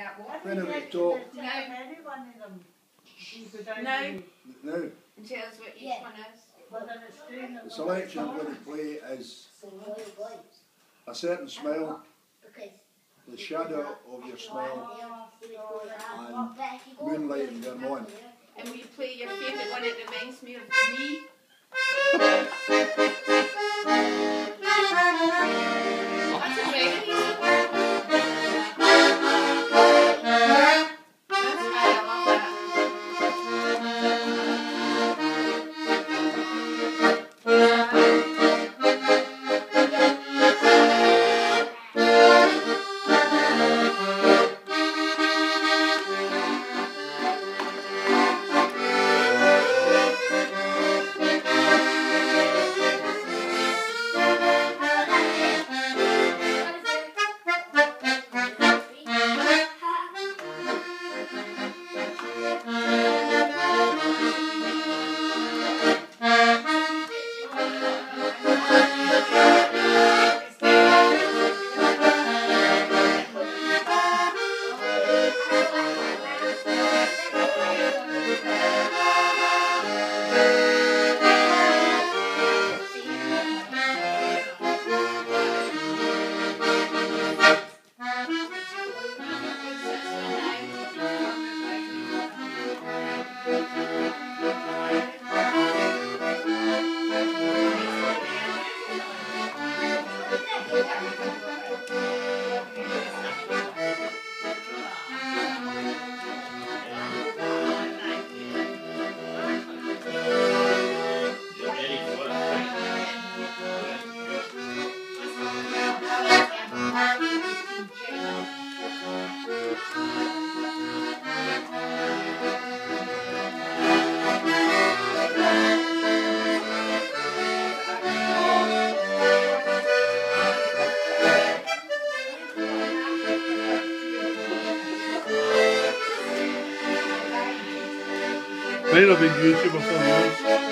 When are we at top? Now. Now. And tell us what each one is. The selection I'm going to play is A Certain Smile, The Shadow of Your Smile, and Moonlight in Vermont. And will you play your favourite one? It reminds me of me. That's a very easy one. That's right, I love that. Might have been YouTube or something else.